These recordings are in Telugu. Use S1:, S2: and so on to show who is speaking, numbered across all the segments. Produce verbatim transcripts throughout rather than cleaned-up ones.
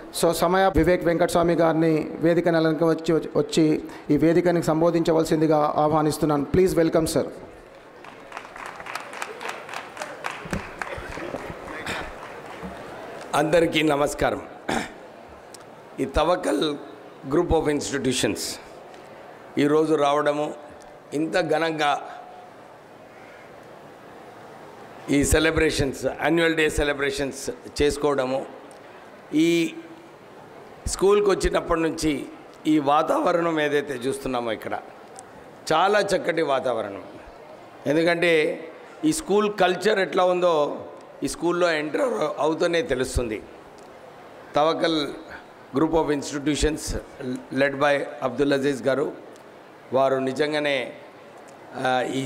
S1: సో సమయ వివేక్ వెంకటస్వామి గారిని వేదిక నెలకు వచ్చి వచ్చి ఈ వేదికని సంబోధించవలసిందిగా ఆహ్వానిస్తున్నాను. Please welcome sir.
S2: అందరికీ నమస్కారం. ఈ తవక్కల్ గ్రూప్ ఆఫ్ ఇన్స్టిట్యూషన్స్ ఈరోజు రావడము, ఇంత ఘనంగా ఈ సెలబ్రేషన్స్, యాన్యువల్ డే సెలబ్రేషన్స్ చేసుకోవడము, ఈ స్కూల్కి వచ్చినప్పటి నుంచి ఈ వాతావరణం ఏదైతే చూస్తున్నామో ఇక్కడ చాలా చక్కటి వాతావరణం. ఎందుకంటే ఈ స్కూల్ కల్చర్ ఎట్లా ఉందో ఈ స్కూల్లో ఎంటర్ అవుతూనే తెలుస్తుంది. Tawakkal group of institutions led by Abdul Aziz గారు, వారు నిజంగానే ఈ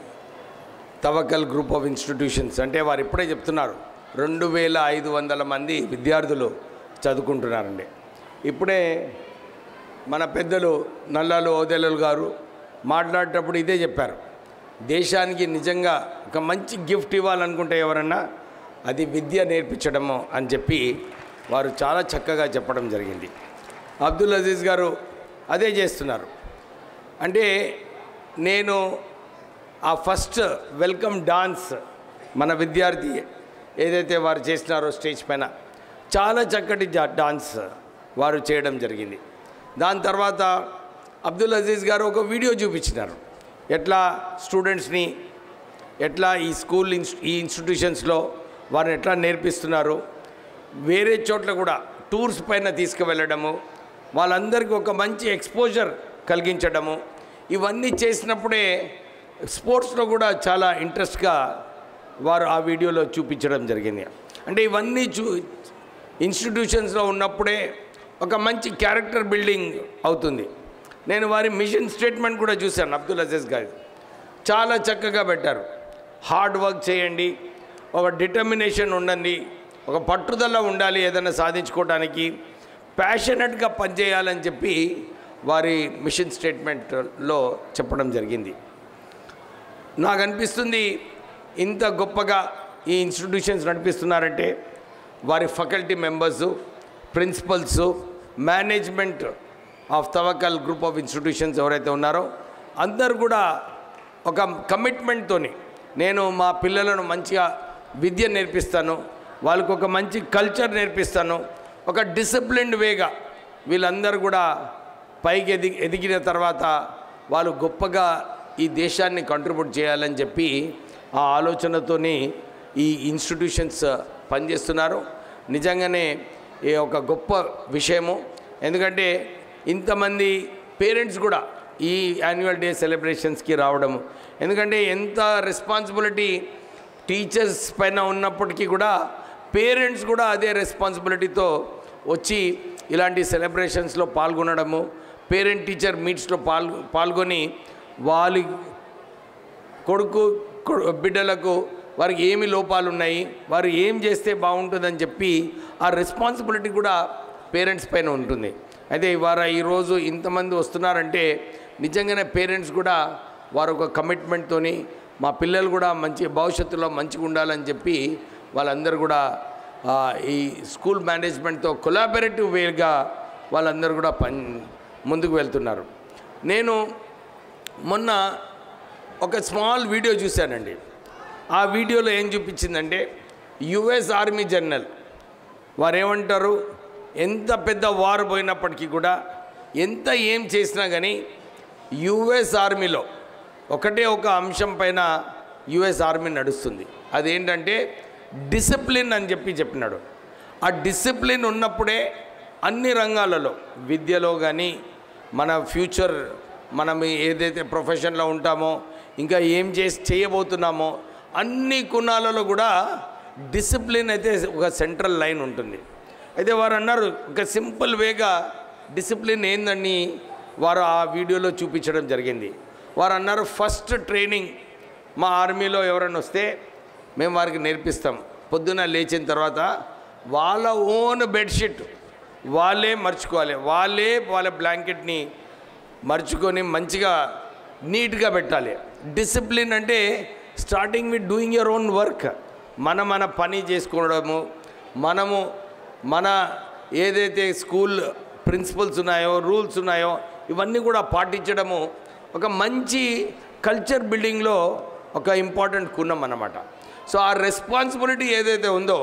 S2: తవక్కల్ గ్రూప్ ఆఫ్ ఇన్స్టిట్యూషన్స్ అంటే వారు ఇప్పుడే చెప్తున్నారు రెండు వేల ఐదు వందల మంది విద్యార్థులు చదువుకుంటున్నారండి. ఇప్పుడే మన పెద్దలు నల్లాలు ఓదెలలు గారు మాట్లాడేటప్పుడు ఇదే చెప్పారు. దేశానికి నిజంగా ఒక మంచి గిఫ్ట్ ఇవ్వాలనుకుంటే ఎవరన్నా అది విద్య నేర్పించడము అని చెప్పి వారు చాలా చక్కగా చెప్పడం జరిగింది. అబ్దుల్ అజీజ్ గారు అదే చేస్తున్నారు. అంటే నేను ఆ ఫస్ట్ వెల్కమ్ డాన్స్ మన విద్యార్థి ఏదైతే వారు చేసినారో స్టేజ్ పైన చాలా చక్కటి డాన్స్ వారు చేయడం జరిగింది. దాని తర్వాత అబ్దుల్ అజీజ్ గారు ఒక వీడియో చూపించినారు, ఎట్లా స్టూడెంట్స్ని ఎట్లా ఈ స్కూల్ ఈ ఇన్స్టిట్యూషన్స్లో వారిని ఎట్లా నేర్పిస్తున్నారు, వేరే చోట్ల కూడా టూర్స్ పైన తీసుకువెళ్ళడము, వాళ్ళందరికీ ఒక మంచి ఎక్స్పోజర్ కలిగించడము, ఇవన్నీ చేసినప్పుడే స్పోర్ట్స్లో కూడా చాలా ఇంట్రెస్ట్గా వారు ఆ వీడియోలో చూపించడం జరిగింది. అంటే ఇవన్నీ చూ ఇన్స్టిట్యూషన్స్లో ఉన్నప్పుడే ఒక మంచి క్యారెక్టర్ బిల్డింగ్ అవుతుంది. నేను వారి మిషన్ స్టేట్మెంట్ కూడా చూశాను అబ్దుల్ అజీజ్ గారు, చాలా చక్కగా పెట్టారు. హార్డ్ వర్క్ చేయండి, ఒక డిటర్మినేషన్ ఉండండి, ఒక పట్టుదల ఉండాలి ఏదైనా సాధించుకోవడానికి, ప్యాషనెట్గా పనిచేయాలని చెప్పి వారి మిషన్ స్టేట్మెంట్లో చెప్పడం జరిగింది. నాకు అనిపిస్తుంది ఇంత గొప్పగా ఈ ఇన్స్టిట్యూషన్స్ నడిపిస్తున్నారంటే వారి faculty members, principals, management of Tawakkal group of institutions ఎవరైతే ఉన్నారో అందరూ కూడా ఒక కమిట్మెంట్తో నేను మా పిల్లలను మంచిగా విద్య నేర్పిస్తాను, వాళ్ళకు ఒక మంచి కల్చర్ నేర్పిస్తాను, ఒక డిసిప్లిన్డ్ వేగా వీళ్ళందరూ కూడా పైకి ఎది ఎదిగిన తర్వాత వాళ్ళు గొప్పగా ఈ దేశాన్ని కంట్రిబ్యూట్ చేయాలని చెప్పి ఆ ఆలోచనతోని ఈ ఇన్స్టిట్యూషన్స్ పనిచేస్తున్నారు. నిజంగానే ఈ ఒక గొప్ప విషయము. ఎందుకంటే ఇంతమంది పేరెంట్స్ కూడా ఈ యాన్యువల్ డే సెలబ్రేషన్స్కి రావడము, ఎందుకంటే ఎంత రెస్పాన్సిబిలిటీ టీచర్స్ పైన ఉన్నప్పటికీ కూడా పేరెంట్స్ కూడా అదే రెస్పాన్సిబిలిటీతో వచ్చి ఇలాంటి సెలబ్రేషన్స్లో పాల్గొనడము, పేరెంట్ టీచర్ మీట్స్లో పాల్ పాల్గొని వాళ్ళ కొడుకు బిడ్డలకు వారికి ఏమి లోపాలు ఉన్నాయి, వారు ఏం చేస్తే బాగుంటుందని చెప్పి ఆ రెస్పాన్సిబిలిటీ కూడా పేరెంట్స్ పైన ఉంటుంది. అయితే వారు ఈరోజు ఇంతమంది వస్తున్నారంటే నిజంగానే పేరెంట్స్ కూడా వారు ఒక కమిట్మెంట్తో మా పిల్లలు కూడా మంచి భవిష్యత్తులో మంచిగా ఉండాలని చెప్పి వాళ్ళందరూ కూడా ఈ స్కూల్ మేనేజ్మెంట్తో కొలాబరేటివ్ వేగా వాళ్ళందరూ కూడా పని ముందుకు వెళ్తున్నారు. నేను మొన్న ఒక స్మాల్ వీడియో చూశానండి. ఆ వీడియోలో ఏం చూపించిందంటే యుఎస్ ఆర్మీ జనరల్ వారు ఏమంటారు, ఎంత పెద్ద వార్ పోయినప్పటికీ కూడా ఎంత ఏం చేసినా కానీ యుఎస్ ఆర్మీలో ఒకటే ఒక అంశం పైన యుఎస్ ఆర్మీ నడుస్తుంది, అదేంటంటే డిసిప్లిన్ అని చెప్పి చెప్పినాడు. ఆ డిసిప్లిన్ ఉన్నప్పుడే అన్ని రంగాలలో విద్యలో కానీ మన ఫ్యూచర్ మనం ఏదైతే ప్రొఫెషన్లో ఉంటామో ఇంకా ఏం చేసి చేయబోతున్నామో అన్ని కోణాలలో కూడా డిసిప్లిన్ అయితే ఒక సెంట్రల్ లైన్ ఉంటుంది. అయితే వారు అన్నారు ఒక సింపుల్ వేగా డిసిప్లిన్ ఏందని వారు ఆ వీడియోలో చూపించడం జరిగింది. వారు అన్నారు ఫస్ట్ ట్రైనింగ్ మా ఆర్మీలో ఎవరైనా వస్తే మేము వారికి నేర్పిస్తాం, పొద్దున లేచిన తర్వాత వాళ్ళ ఓన్ బెడ్షీట్ వాళ్ళే మర్చుకోవాలి, వాళ్ళే వాళ్ళ బ్లాంకెట్ని మర్చుకొని మంచిగా నీట్గా పెట్టాలి. డిసిప్లిన్ అంటే starting with doing your own work, మన మన పని చేసుకోవడము, మనము మన ఏదైతే స్కూల్ ప్రిన్సిపల్స్ ఉన్నాయో రూల్స్ ఉన్నాయో ఇవన్నీ కూడా పాటించడము ఒక మంచి కల్చర్ బిల్డింగ్లో ఒక ఇంపార్టెంట్ కున్నం అన్నమాట. సో ఆ రెస్పాన్సిబిలిటీ ఏదైతే ఉందో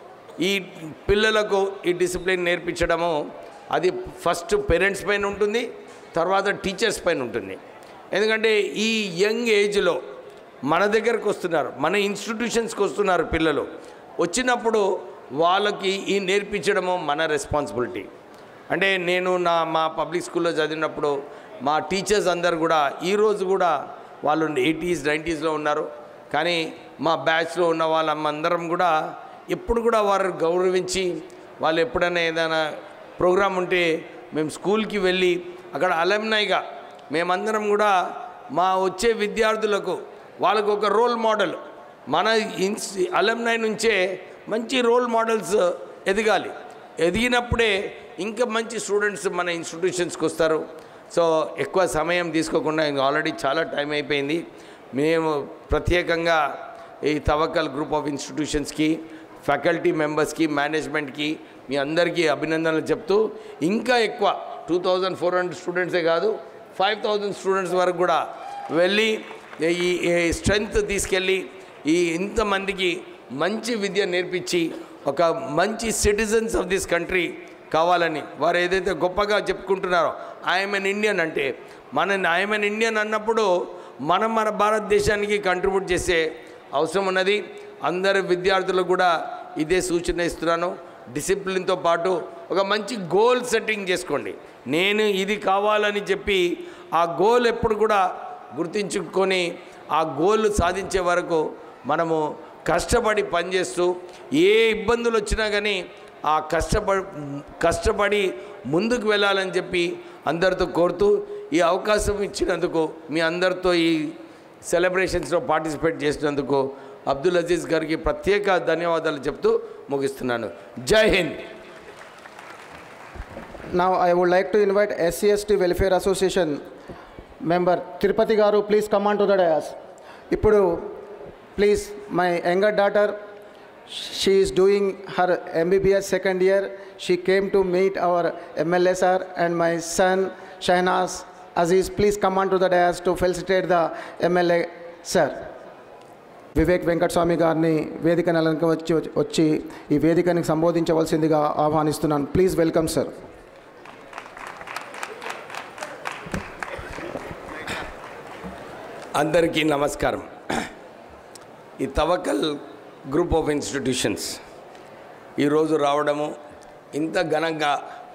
S2: ఈ పిల్లలకు ఈ డిసిప్లిన్ నేర్పించడము అది ఫస్ట్ పేరెంట్స్ పైన ఉంటుంది, తర్వాత టీచర్స్ పైన ఉంటుంది. ఎందుకంటే ఈ యంగ్ ఏజ్లో మన దగ్గరకు వస్తున్నారు, మన ఇన్స్టిట్యూషన్స్కి వస్తున్నారు పిల్లలు. వచ్చినప్పుడు వాళ్ళకి ఈ నేర్పించడము మన రెస్పాన్సిబిలిటీ. అంటే నేను నా మా పబ్లిక్ స్కూల్లో చదివినప్పుడు మా టీచర్స్ అందరు కూడా ఈరోజు కూడా వాళ్ళు ఎయిటీస్ నైంటీస్లో ఉన్నారు. కానీ మా బ్యాచ్లో ఉన్న వాళ్ళందరం కూడా ఎప్పుడు కూడా వారు గౌరవించి వాళ్ళు ఎప్పుడైనా ఏదైనా ప్రోగ్రాం ఉంటే మేము స్కూల్కి వెళ్ళి అక్కడ అలమ్నైగా మేమందరం కూడా మా వచ్చే విద్యార్థులకు వాళ్ళకు ఒక రోల్ మోడల్, మన ఇన్స్ అలమ్నై నుంచే మంచి రోల్ మోడల్స్ ఎదగాలి. ఎదిగినప్పుడే ఇంకా మంచి స్టూడెంట్స్ మన ఇన్స్టిట్యూషన్స్కి వస్తారు. సో ఎక్కువ సమయం తీసుకోకుండా ఇంకా ఆల్రెడీ చాలా టైం అయిపోయింది. మేము ప్రత్యేకంగా ఈ తవక్కల్ గ్రూప్ ఆఫ్ ఇన్స్టిట్యూషన్స్కి, ఫ్యాకల్టీ మెంబర్స్కి, మేనేజ్మెంట్కి మీ అందరికీ అభినందనలు చెప్తూ ఇంకా ఎక్కువ టూ థౌజండ్ ఫోర్ హండ్రెడ్ స్టూడెంట్సే కాదు ఫైవ్ థౌజండ్ స్టూడెంట్స్ వరకు కూడా వెళ్ళి ఈ స్ట్రెంగ్త్ తీసుకెళ్ళి ఈ ఇంతమందికి మంచి విద్య నేర్పించి ఒక మంచి సిటిజన్స్ ఆఫ్ దిస్ కంట్రీ కావాలని వారు ఏదైతే గొప్పగా చెప్పుకుంటున్నారో ఐఎమ్ ఎన్ ఇండియన్ అంటే మన ఐఎమ్ ఎన్ ఇండియన్ అన్నప్పుడు మనం మన భారతదేశానికి కంట్రిబ్యూట్ చేసే అవసరం ఉన్నది. అందరు విద్యార్థులకు కూడా ఇదే సూచన ఇస్తున్నాను. డిసిప్లిన్తో పాటు ఒక మంచి గోల్ సెట్టింగ్ చేసుకోండి. నేను ఇది కావాలని చెప్పి ఆ గోల్ ఎప్పుడు కూడా గుర్తించుకొని ఆ గోల్ సాధించే వరకు మనము కష్టపడి పనిచేస్తూ ఏ ఇబ్బందులు వచ్చినా కానీ ఆ కష్టపడి కష్టపడి ముందుకు వెళ్ళాలని చెప్పి అందరితో కోరుతూ ఈ అవకాశం ఇచ్చినందుకు మీ అందరితో ఈ సెలబ్రేషన్స్లో పార్టిసిపేట్ చేసినందుకు అబ్దుల్ అజీజ్ గారికి ప్రత్యేక ధన్యవాదాలు చెప్తూ ముగిస్తున్నాను. జై Hind.
S1: Now I would like to invite S C S T Welfare Association member Tirupati garu, please come on to the dais. Ippudu please, my younger daughter, she is doing her M B B S second year. She came to meet our M L A sir, and my son Shahnaz Aziz, please come on to the dais to felicitate the M L A sir. Vivek Venkataswamy గారిని వేదిక నెలకు వచ్చి వచ్చి ఈ వేదికని సంబోధించవలసిందిగా ఆహ్వానిస్తున్నాను. Please welcome sir.
S2: అందరికీ నమస్కారం. ఈ తవక్కల్ గ్రూప్ ఆఫ్ ఇన్స్టిట్యూషన్స్ ఈరోజు రావడము, ఇంత ఘనంగా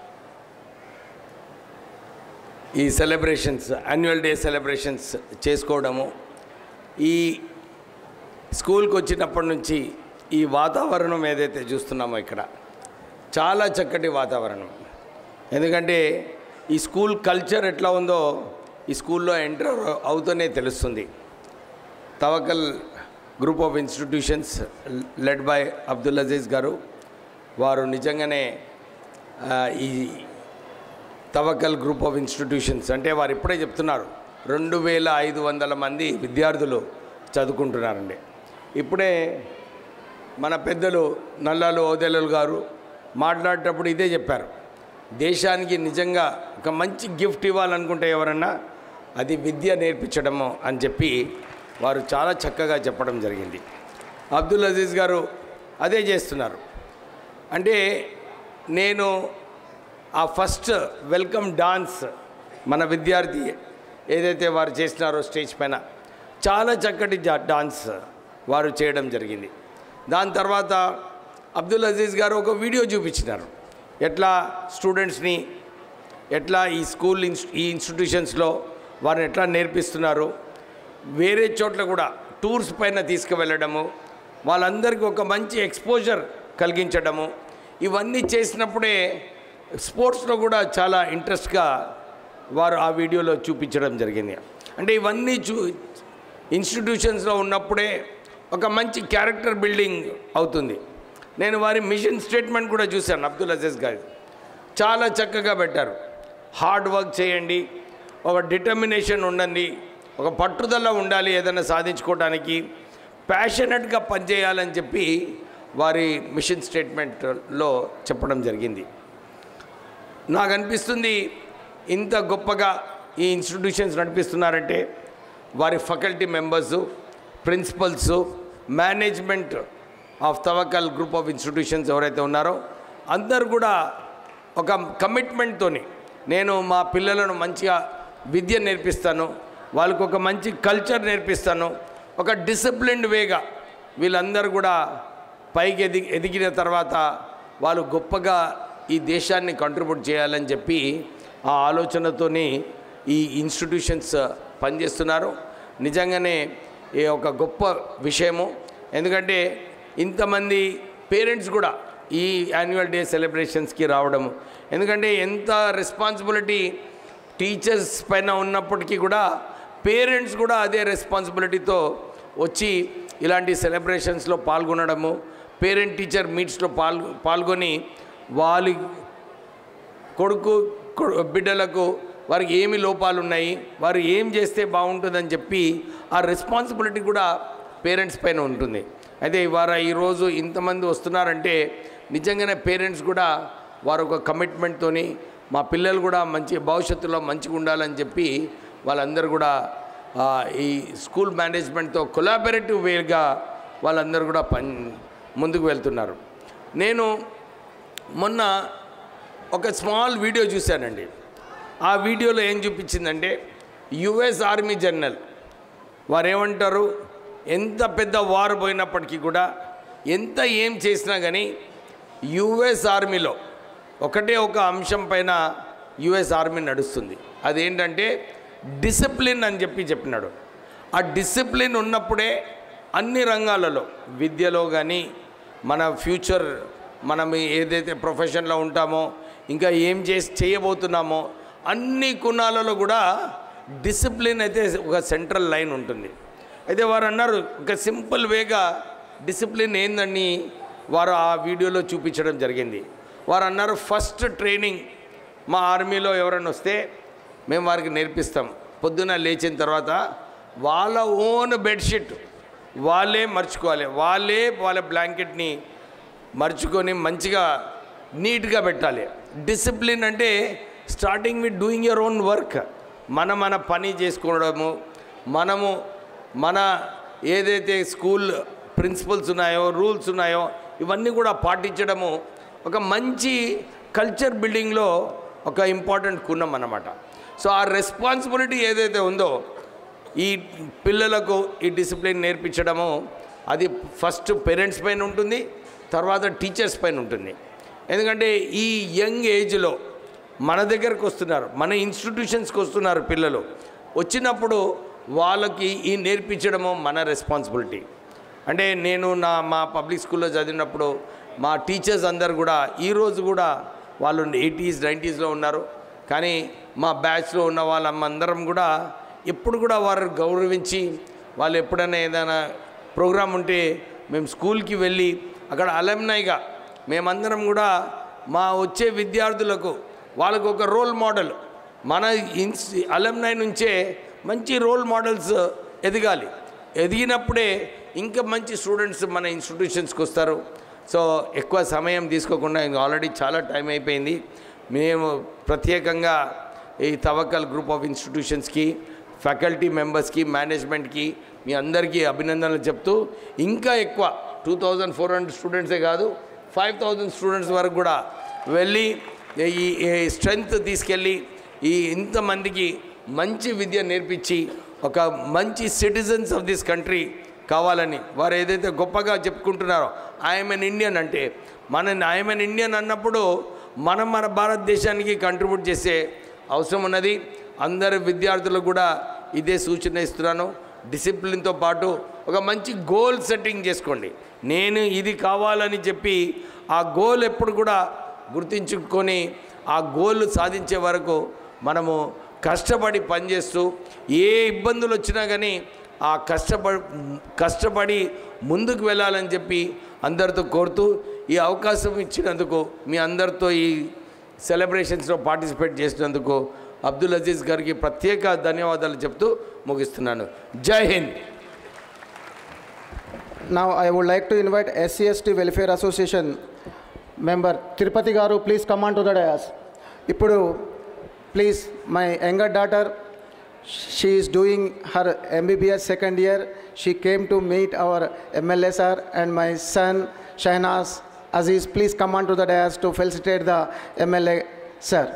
S2: ఈ సెలబ్రేషన్స్ యాన్యువల్ డే సెలబ్రేషన్స్ చేసుకోవడము, ఈ స్కూల్కి వచ్చినప్పటి నుంచి ఈ వాతావరణం ఏదైతే చూస్తున్నామో ఇక్కడ చాలా చక్కటి వాతావరణం. ఎందుకంటే ఈ స్కూల్ కల్చర్ ఎట్లా ఉందో ఈ స్కూల్లో ఎంటర్ అవుతూనే తెలుస్తుంది. Tawakkal group of institutions led by Abdul Aziz గారు, వారు నిజంగానే ఈ తవక్కల్ గ్రూప్ ఆఫ్ ఇన్స్టిట్యూషన్స్ అంటే వారు ఇప్పుడే చెప్తున్నారు రెండు వేల ఐదు వందల మంది విద్యార్థులు చదువుకుంటున్నారండి. ఇప్పుడే మన పెద్దలు నల్లాలు ఓదెలలు గారు మాట్లాడేటప్పుడు ఇదే చెప్పారు. దేశానికి నిజంగా ఒక మంచి గిఫ్ట్ ఇవ్వాలనుకుంటే ఎవరన్నా అది విద్య నేర్పించడము అని చెప్పి వారు చాలా చక్కగా చెప్పడం జరిగింది. అబ్దుల్ అజీజ్ గారు అదే చేస్తున్నారు. అంటే నేను ఆ ఫస్ట్ వెల్కమ్ డాన్స్ మన విద్యార్థి ఏదైతే వారు చేసినారో స్టేజ్ పైన చాలా చక్కటి డాన్స్ వారు చేయడం జరిగింది. దాని తర్వాత అబ్దుల్ అజీజ్ గారు ఒక వీడియో చూపించినారు, ఎట్లా స్టూడెంట్స్ని ఎట్లా ఈ స్కూల్ ఈ ఇన్స్టిట్యూషన్స్లో వారిని ఎట్లా నేర్పిస్తున్నారు, వేరే చోట్ల కూడా టూర్స్ పైన తీసుకువెళ్ళడము, వాళ్ళందరికీ ఒక మంచి ఎక్స్పోజర్ కలిగించడము, ఇవన్నీ చేసినప్పుడే స్పోర్ట్స్లో కూడా చాలా ఇంట్రెస్ట్గా వారు ఆ వీడియోలో చూపించడం జరిగింది. అంటే ఇవన్నీ చూ ఇన్స్టిట్యూషన్స్లో ఉన్నప్పుడే ఒక మంచి క్యారెక్టర్ బిల్డింగ్ అవుతుంది. నేను వారి మిషన్ స్టేట్మెంట్ కూడా చూశాను. అబ్దుల్ అజీజ్ గారు చాలా చక్కగా పెట్టారు. హార్డ్ వర్క్ చేయండి, ఒక డిటర్మినేషన్ ఉండండి, ఒక పట్టుదల ఉండాలి ఏదైనా సాధించుకోవడానికి, ప్యాషనెట్గా పనిచేయాలని చెప్పి వారి మిషన్ స్టేట్మెంట్లో చెప్పడం జరిగింది. నాకు అనిపిస్తుంది ఇంత గొప్పగా ఈ ఇన్స్టిట్యూషన్స్ నడిపిస్తున్నారంటే వారి faculty members, principals, management of Tawakkal group of institutions ఎవరైతే ఉన్నారో అందరు కూడా ఒక కమిట్మెంట్తోని నేను మా పిల్లలను మంచిగా విద్య నేర్పిస్తాను, వాళ్ళకు ఒక మంచి కల్చర్ నేర్పిస్తాను, ఒక డిసిప్లిన్డ్ వేగా వీళ్ళందరూ కూడా పైకి ఎది ఎదిగిన తర్వాత వాళ్ళు గొప్పగా ఈ దేశాన్ని కంట్రిబ్యూట్ చేయాలని చెప్పి ఆ ఆలోచనతోని ఈ ఇన్స్టిట్యూషన్స్ పనిచేస్తున్నారు. నిజంగానే ఈ ఒక గొప్ప విషయము. ఎందుకంటే ఇంతమంది పేరెంట్స్ కూడా ఈ యాన్యువల్ డే సెలబ్రేషన్స్కి రావడము, ఎందుకంటే ఎంత రెస్పాన్సిబిలిటీ టీచర్స్ పైన ఉన్నప్పటికీ కూడా పేరెంట్స్ కూడా అదే రెస్పాన్సిబిలిటీతో వచ్చి ఇలాంటి సెలబ్రేషన్స్లో పాల్గొనడము, పేరెంట్ టీచర్ మీట్స్లో పాల్ పాల్గొని వాళ్ళ కొడుకు బిడ్డలకు వారికి ఏమి లోపాలు ఉన్నాయి, వారు ఏం చేస్తే బాగుంటుందని చెప్పి ఆ రెస్పాన్సిబిలిటీ కూడా పేరెంట్స్ పైన ఉంటుంది. అయితే వారు ఈరోజు ఇంతమంది వస్తున్నారంటే నిజంగానే పేరెంట్స్ కూడా వారు ఒక కమిట్మెంట్తోని మా పిల్లలు కూడా మంచి భవిష్యత్తులో మంచిగా ఉండాలని చెప్పి వాళ్ళందరూ కూడా ఈ స్కూల్ మేనేజ్మెంట్తో కొలాబరేటివ్ వేగా వాళ్ళందరూ కూడా పని ముందుకు వెళ్తున్నారు. నేను మొన్న ఒక స్మాల్ వీడియో చూశానండి. ఆ వీడియోలో ఏం చూపించిందంటే యుఎస్ ఆర్మీ జనరల్ వారు ఏమంటారు, ఎంత పెద్ద వార్ పోయినప్పటికీ కూడా ఎంత ఏం చేసినా కానీ యుఎస్ ఆర్మీలో ఒకటే ఒక అంశం పైన యుఎస్ ఆర్మీ నడుస్తుంది. అదేంటంటే డిసిప్లిన్ అని చెప్పి చెప్పినాడు. ఆ డిసిప్లిన్ ఉన్నప్పుడే అన్ని రంగాలలో విద్యలో కానీ మన ఫ్యూచర్ మనం ఏదైతే ప్రొఫెషన్లో ఉంటామో ఇంకా ఏం చేసి చేయబోతున్నామో అన్ని కోణాలలో కూడా డిసిప్లిన్ అయితే ఒక సెంట్రల్ లైన్ ఉంటుంది. అయితే వారు అన్నారు ఒక సింపుల్ వేగా డిసిప్లిన్ ఏందని వారు ఆ వీడియోలో చూపించడం జరిగింది. వారు అన్నారు ఫస్ట్ ట్రైనింగ్ మా ఆర్మీలో ఎవరైనా వస్తే మేము వారికి నేర్పిస్తాం, పొద్దున లేచిన తర్వాత వాళ్ళ ఓన్ బెడ్షీట్ వాళ్ళే మర్చుకోవాలి, వాళ్ళే వాళ్ళ బ్లాంకెట్ని మర్చుకొని మంచిగా నీట్గా పెట్టాలి. డిసిప్లిన్ అంటే starting with doing your own work, మన మన పని చేసుకోవడము, మనము మన ఏదైతే స్కూల్ ప్రిన్సిపల్స్ ఉన్నాయో రూల్స్ ఉన్నాయో ఇవన్నీ కూడా పాటించడము ఒక మంచి కల్చర్ బిల్డింగ్లో ఒక ఇంపార్టెంట్ కుణం అన్నమాట. సో ఆ రెస్పాన్సిబిలిటీ ఏదైతే ఉందో ఈ పిల్లలకు ఈ డిసిప్లిన్ నేర్పించడము అది ఫస్ట్ పేరెంట్స్ పైన ఉంటుంది, తర్వాత టీచర్స్ పైన ఉంటుంది. ఎందుకంటే ఈ యంగ్ ఏజ్లో మన దగ్గరకు వస్తున్నారు, మన ఇన్స్టిట్యూషన్స్కి వస్తున్నారు పిల్లలు. వచ్చినప్పుడు వాళ్ళకి ఈ నేర్పించడము మన రెస్పాన్సిబిలిటీ. అంటే నేను నా మా పబ్లిక్ స్కూల్లో చదివినప్పుడు మా టీచర్స్ అందరు కూడా ఈరోజు కూడా వాళ్ళు ఎయిటీస్ నైంటీస్లో ఉన్నారు, కానీ మా బ్యాచ్లో ఉన్న వాళ్ళందరం కూడా ఎప్పుడు కూడా వారు గౌరవించి వాళ్ళు ఎప్పుడైనా ఏదైనా ప్రోగ్రాం ఉంటే మేము స్కూల్కి వెళ్ళి అక్కడ అలమ్నైగా మేమందరం కూడా మా వచ్చే విద్యార్థులకు వాళ్ళకు ఒక రోల్ మోడల్, మన ఇన్స్ అలమ్నై నుంచే మంచి రోల్ మోడల్స్ ఎదగాలి. ఎదిగినప్పుడే ఇంకా మంచి స్టూడెంట్స్ మన ఇన్స్టిట్యూషన్స్కి వస్తారు. సో ఎక్కువ సమయం తీసుకోకుండా ఇంకా ఆల్రెడీ చాలా టైం అయిపోయింది. మేము ప్రత్యేకంగా ఈ తవక్కల్ గ్రూప్ ఆఫ్ ఇన్స్టిట్యూషన్స్కి, ఫ్యాకల్టీ మెంబర్స్కి, మేనేజ్మెంట్కి మీ అందరికీ అభినందనలు చెప్తూ ఇంకా ఎక్కువ టూ థౌజండ్ ఫోర్ హండ్రెడ్ స్టూడెంట్సే కాదు ఫైవ్ థౌజండ్ స్టూడెంట్స్ వరకు కూడా వెళ్ళి ఈ స్ట్రెంగ్త్ తీసుకెళ్ళి ఈ ఇంతమందికి మంచి విద్య నేర్పించి ఒక మంచి సిటిజన్స్ ఆఫ్ దిస్ కంట్రీ కావాలని వారు ఏదైతే గొప్పగా చెప్పుకుంటున్నారో ఐఎమ్ ఎన్ ఇండియన్ అంటే మన ఐఎమ్ ఎన్ ఇండియన్ అన్నప్పుడు మనం మన భారతదేశానికి కంట్రిబ్యూట్ చేసే అవసరం ఉన్నది. అందరు విద్యార్థులకు కూడా ఇదే సూచన ఇస్తున్నాను. డిసిప్లిన్తో పాటు ఒక మంచి గోల్ సెట్టింగ్ చేసుకోండి. నేను ఇది కావాలని చెప్పి ఆ గోల్ ఎప్పుడు కూడా గుర్తించుకొని ఆ గోల్ సాధించే వరకు మనము కష్టపడి పనిచేస్తూ ఏ ఇబ్బందులు వచ్చినా కానీ ఆ కష్టపడి కష్టపడి ముందుకు వెళ్ళాలని చెప్పి అందరితో కోరుతూ ఈ అవకాశం ఇచ్చినందుకు మీ అందరితో ఈ సెలబ్రేషన్స్లో పార్టిసిపేట్ చేసినందుకు అబ్దుల్ అజీజ్ గారికి ప్రత్యేక ధన్యవాదాలు చెప్తూ ముగిస్తున్నాను. జై Hind.
S1: Now I would like to invite S C S T Welfare Association member Tirupati Garu, please come on to the dais. ఇప్పుడు please my younger daughter, she is doing her M B B S second year. She came to meet our M L A sir, and my son Shahnaz Aziz, please come on to the dais to felicitate the M L A sir.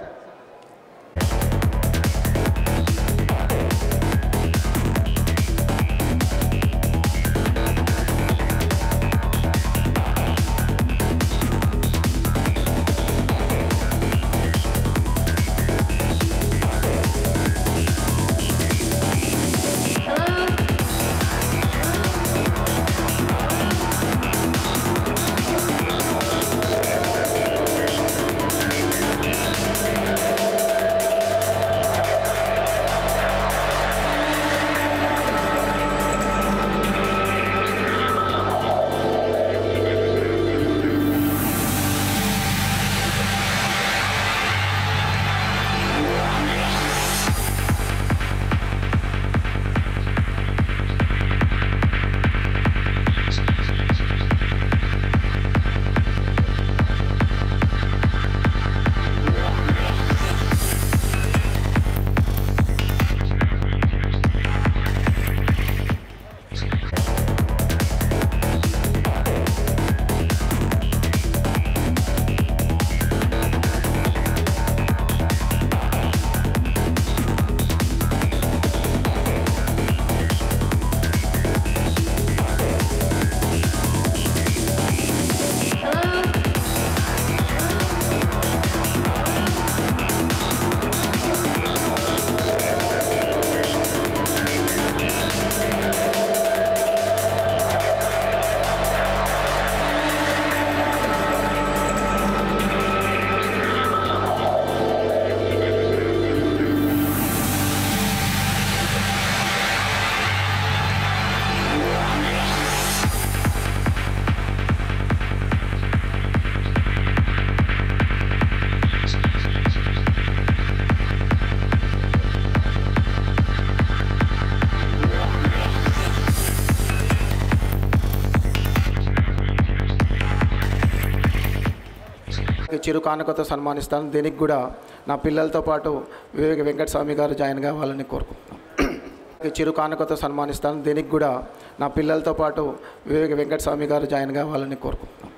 S1: చిరు కానుకతో సన్మానిస్తాను. దీనికి కూడా నా పిల్లలతో పాటు వివేక వెంకటస్వామి గారు జాయిన్ కావాలని కోరుకుంటున్నాను. చిరు కానుకతో సన్మానిస్తాను. దీనికి కూడా నా పిల్లలతో పాటు వివేక వెంకటస్వామి గారు జాయిన్ కావాలని కోరుకుంటున్నాను.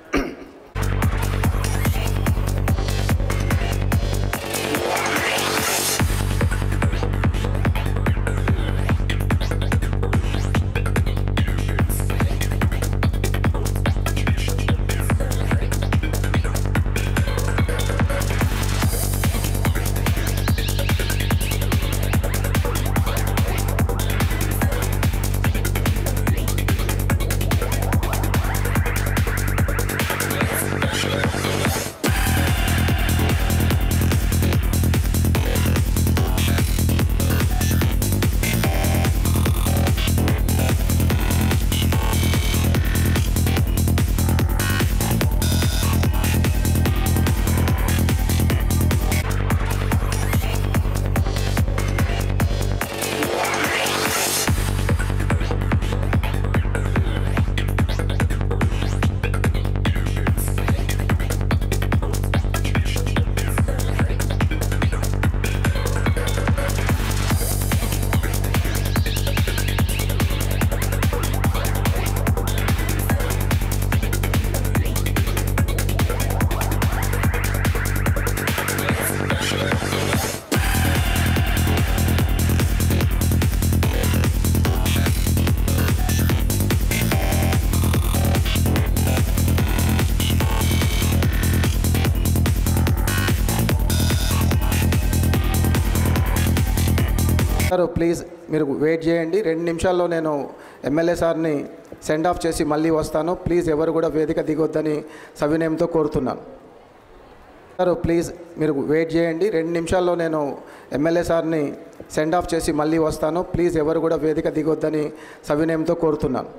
S1: సార్ ప్లీజ్ మీరు వెయిట్ చేయండి, రెండు నిమిషాల్లో నేను ఎమ్మెల్యే సార్ని సెండ్ ఆఫ్ చేసి మళ్ళీ వస్తాను. ప్లీజ్ ఎవరు కూడా వేదిక దిగొద్దని సవినయంతో కోరుతున్నాను. సార్ ప్లీజ్ మీరు వెయిట్ చేయండి, రెండు నిమిషాల్లో నేను ఎమ్మెల్యే సార్ని సెండ్ ఆఫ్ చేసి మళ్ళీ వస్తాను. ప్లీజ్ ఎవరు కూడా వేదిక దిగొద్దని సవినయంతో కోరుతున్నాను.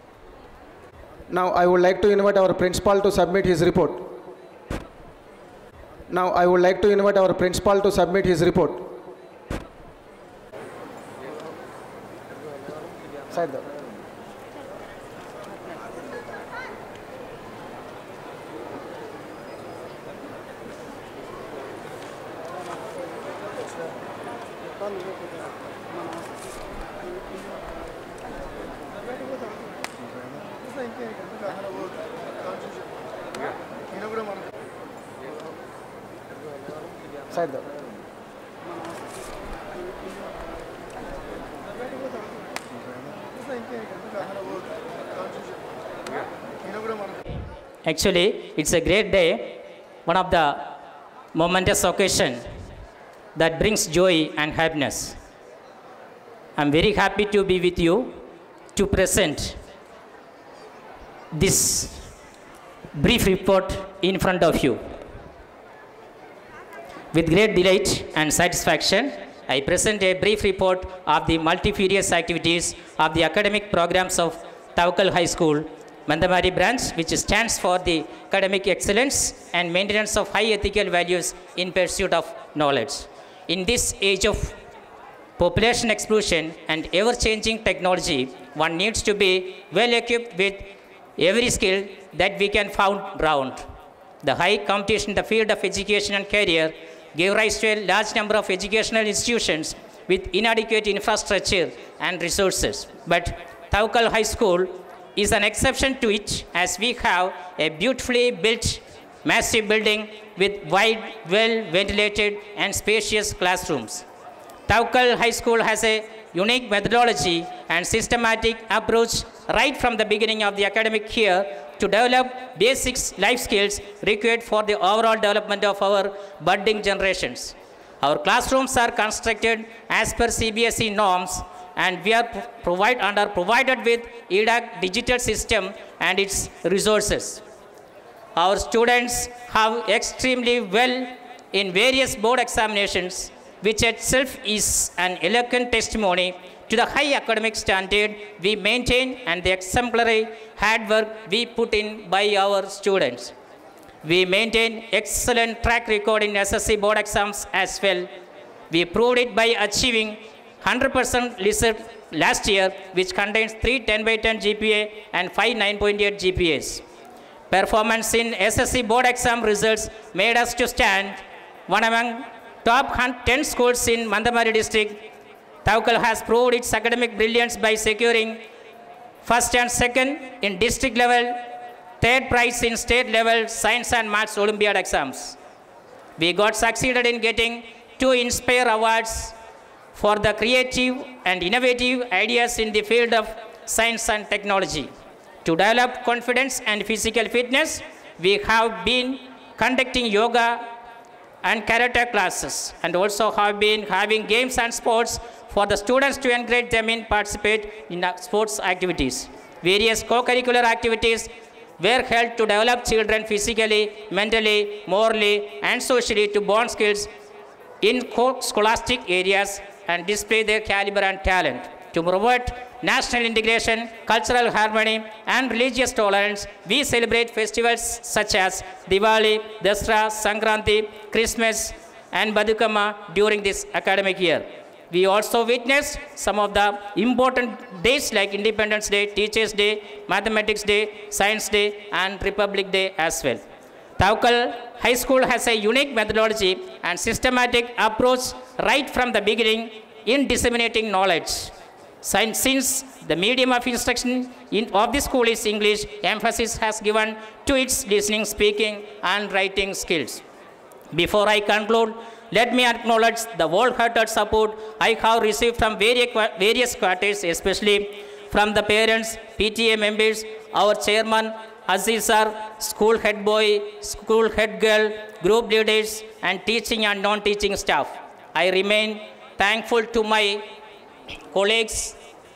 S1: Now I would like to invite our principal to submit his report. Now I would like to invite our principal to submit his report. Side there. Side though.
S3: Actually, it's a great day, one of the momentous occasion that brings joy and happiness. I'm very happy to be with you to present this brief report in front of you. With great delight and satisfaction, I present a brief report of the multifarious activities of the academic programs of Tawakkal High School, Mandamarri branch, which stands for the academic excellence and maintenance of high ethical values in pursuit of knowledge. In this age of population explosion and ever-changing technology, one needs to be well equipped with every skill that we can find around. The high competition in the field of education and career gave rise to a large number of educational institutions with inadequate infrastructure and resources. But Tawakkal High School is an exception to it, as we have a beautifully built, massive building with wide, well-ventilated and spacious classrooms. Tawakkal High School has a unique methodology and systematic approach right from the beginning of the academic year to develop basic life skills required for the overall development of our budding generations. Our classrooms are constructed as per C B S E norms, and we are provide, and are provided with E D A C digital system and its resources. Our students have extremely well in various board examinations, which itself is an eloquent testimony to the high academic standard we maintain and the exemplary hard work we put in by our students. We maintain excellent track record in S S C board exams as well. We proved it by achieving one hundred percent result last year, which contains three ten by ten G P A and five nine point eight G P As. Performance in S S C board exam results made us to stand one among top ten schools in Mandamarri district. Tawakkal has proved its academic brilliance by securing first and second in district level, third prize in state level science and maths Olympiad exams. We got succeeded in getting two Inspire awards for the creative and innovative ideas in the field of science and technology. To develop confidence and physical fitness, we have been conducting yoga and karate classes, and also have been having games and sports for the students to encourage them in participate in sports activities. Various co-curricular activities were held to develop children physically, mentally, morally, and socially to bond skills in scholastic areas and display their caliber and talent. To promote national integration, cultural harmony, and religious tolerance, we celebrate festivals such as Diwali, Dasra, Sankranti, Christmas, and Badukama during this academic year. We also witnessed some of the important days like Independence Day, Teachers' Day, Mathematics Day, Science Day, and Republic Day as well. Tawakkal High School has a unique methodology and systematic approach right from the beginning in disseminating knowledge. Since the medium of instruction in, of the school is English, emphasis has given to its listening, speaking, and writing skills. Before I conclude, let me acknowledge the wholehearted support I have received from various, various quarters, especially from the parents, P T A members, our chairman, Aziz sir, school head boy, school head girl, group leaders, and teaching and non-teaching staff. I remain thankful to my colleagues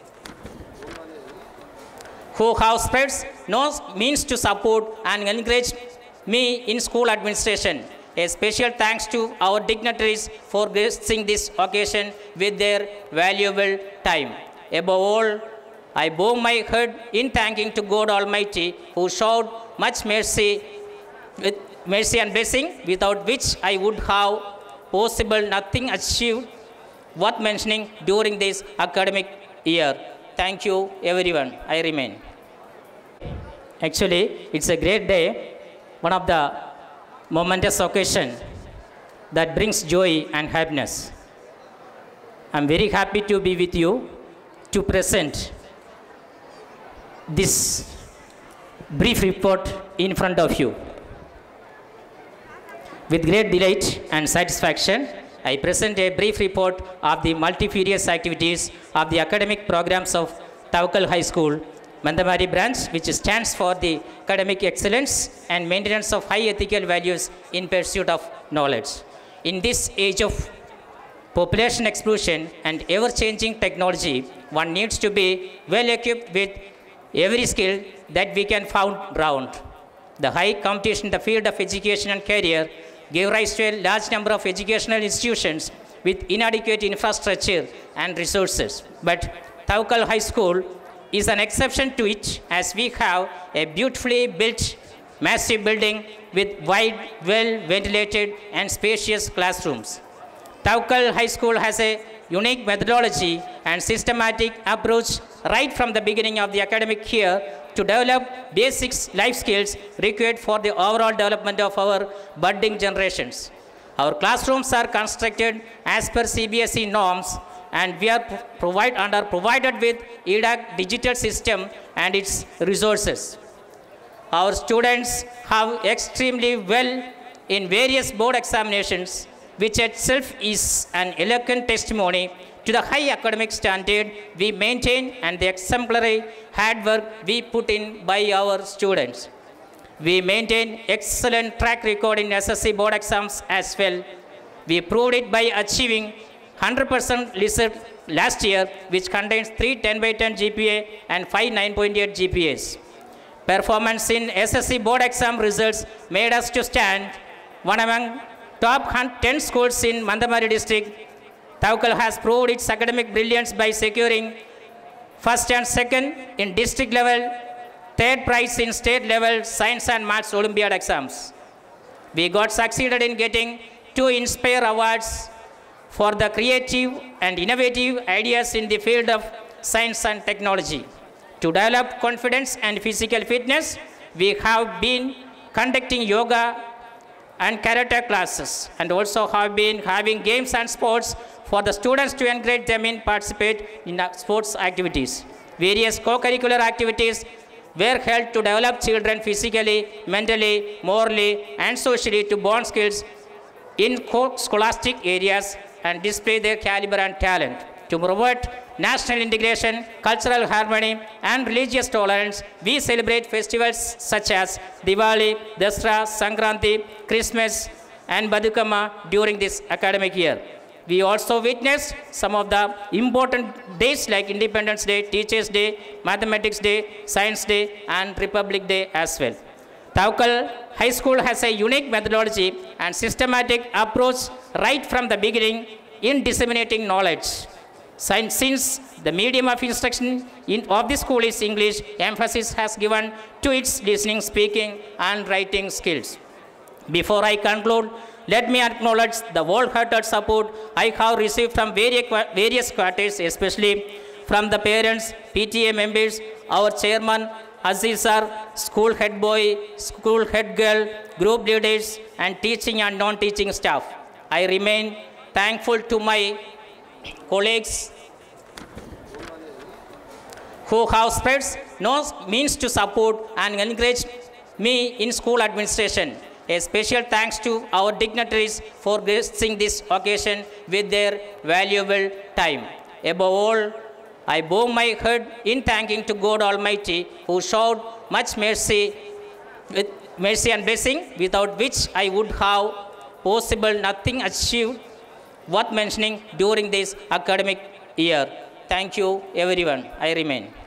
S3: who have spread no means to support and encourage me in school administration. A special thanks to our dignitaries for gracing this occasion with their valuable time. Above all, I bow my head in thanking to God Almighty, who showed much mercy, with mercy and blessing, without which I would have possible nothing achieved worth mentioning during this academic year. Thank you, everyone. I remain. Actually, it's a great day, one of the momentous occasion that brings joy and happiness. I'm very happy to be with you to present this brief report in front of you. With great delight and satisfaction, I present a brief report of the multifarious activities of the academic programs of Tawakkal High School, Mandamarri branch, which stands for the academic excellence and maintenance of high ethical values in pursuit of knowledge. In this age of population explosion and ever-changing technology, one needs to be well equipped with every skill that we can find around. The high competition in the field of education and career gave rise to a large number of educational institutions with inadequate infrastructure and resources. But Tawakkal High School is an exception to it, as we have a beautifully built, massive building with wide, well-ventilated and spacious classrooms. Tawakkal High School has a unique methodology and systematic approach right from the beginning of the academic year to develop basic life skills required for the overall development of our budding generations. Our classrooms are constructed as per C B S E norms, and we are provide and are provided with E D A C digital system and its resources. Our students have extremely well in various board examinations, which itself is an eloquent testimony to the high academic standard we maintain and the exemplary hard work we put in by our students. We maintain excellent track record in S S C board exams as well. We proved it by achieving one hundred percent result last year, which contains three ten by ten G P A and five nine point eight G P As. Performance in S S C board exam results made us to stand one among top ten schools in Mandamarri district. Tawakkal has proved its academic brilliance by securing first and second in district level, third prize in state level science and maths Olympiad exams. We got succeeded in getting two Inspire awards for the creative and innovative ideas in the field of science and technology. To develop confidence and physical fitness, we have been conducting yoga and karate classes, and also have been having games and sports for the students to encourage them in participate in sports activities. Various co-curricular activities were held to develop children physically, mentally, morally, and socially to bond skills in scholastic areas and display their caliber and talent. To promote national integration, cultural harmony, and religious tolerance, we celebrate festivals such as Diwali, Dasra, Sankranti, Christmas, and Badukama during this academic year. We also witnessed some of the important days like Independence Day, Teachers' Day, Mathematics Day, Science Day, and Republic Day as well. Tawakkal High School has a unique methodology and systematic approach right from the beginning in disseminating knowledge. Since the medium of instruction in, of the school is English, emphasis has given to its listening, speaking, and writing skills. Before I conclude, let me acknowledge the wholehearted support I have received from various, various quarters, especially from the parents, P T A members, our chairman, Aziz sir, school head boy, school head girl, group leaders, and teaching and non-teaching staff. I remain thankful to my colleagues who have spread no means to support and encourage me in school administration. A special thanks to our dignitaries for gracing this occasion with their valuable time. Above all, I bow my head in thanking to God Almighty, who showed much mercy, with mercy and blessing, without which I would have possible nothing achieved worth mentioning during this academic year. Thank you, everyone. I remain.